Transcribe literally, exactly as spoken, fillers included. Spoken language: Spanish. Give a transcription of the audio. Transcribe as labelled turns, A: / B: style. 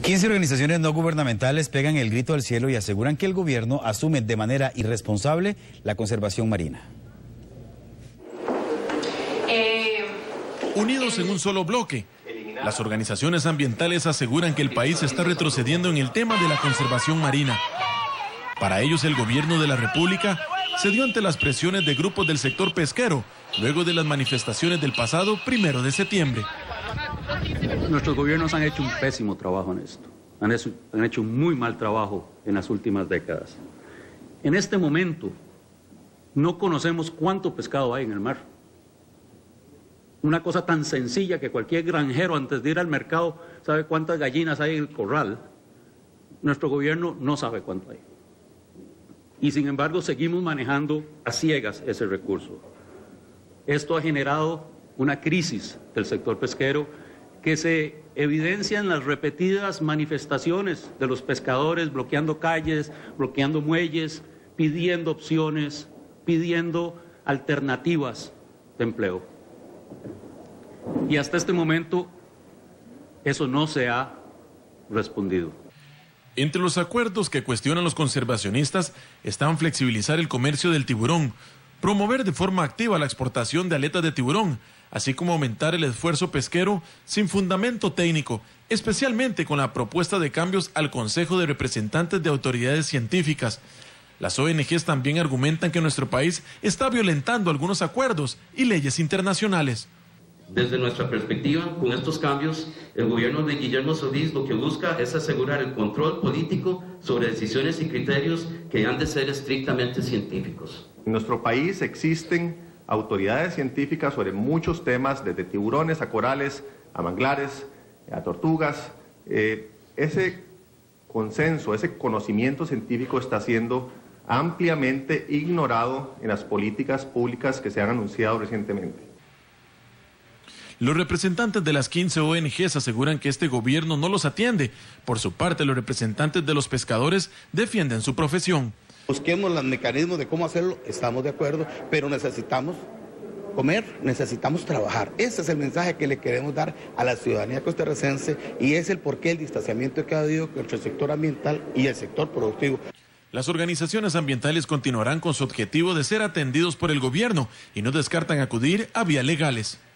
A: quince organizaciones no gubernamentales pegan el grito al cielo y aseguran que el gobierno asume de manera irresponsable la conservación marina.
B: Eh,
C: Unidos en un solo bloque, las organizaciones ambientales aseguran que el país está retrocediendo en el tema de la conservación marina. Para ellos, el gobierno de la República cedió ante las presiones de grupos del sector pesquero, luego de las manifestaciones del pasado primero de septiembre.
D: Nuestros gobiernos han hecho un pésimo trabajo en esto, han hecho, han hecho un muy mal trabajo en las últimas décadas. En este momento, no conocemos cuánto pescado hay en el mar. Una cosa tan sencilla que cualquier granjero antes de ir al mercado sabe cuántas gallinas hay en el corral. Nuestro gobierno no sabe cuánto hay. Y sin embargo seguimos manejando a ciegas ese recurso. Esto ha generado una crisis del sector pesquero que se evidencia en las repetidas manifestaciones de los pescadores bloqueando calles, bloqueando muelles, pidiendo opciones, pidiendo alternativas de empleo. Y hasta este momento eso no se ha respondido.
C: Entre los acuerdos que cuestionan los conservacionistas están flexibilizar el comercio del tiburón, promover de forma activa la exportación de aletas de tiburón, así como aumentar el esfuerzo pesquero sin fundamento técnico, especialmente con la propuesta de cambios al Consejo de Representantes de Autoridades Científicas. Las O N Ges también argumentan que nuestro país está violentando algunos acuerdos y leyes internacionales.
E: Desde nuestra perspectiva, con estos cambios, el gobierno de Guillermo Solís lo que busca es asegurar el control político sobre decisiones y criterios que han de ser estrictamente científicos.
F: En nuestro país existen autoridades científicas sobre muchos temas, desde tiburones a corales, a manglares, a tortugas. Eh, ese consenso, ese conocimiento científico está siendo ampliamente ignorado en las políticas públicas que se han anunciado recientemente.
C: Los representantes de las quince O N Ges aseguran que este gobierno no los atiende. Por su parte, los representantes de los pescadores defienden su profesión.
G: Busquemos los mecanismos de cómo hacerlo, estamos de acuerdo, pero necesitamos comer, necesitamos trabajar. Ese es el mensaje que le queremos dar a la ciudadanía costarricense y es el porqué del distanciamiento que ha habido entre el sector ambiental y el sector productivo.
C: Las organizaciones ambientales continuarán con su objetivo de ser atendidos por el gobierno y no descartan acudir a vías legales.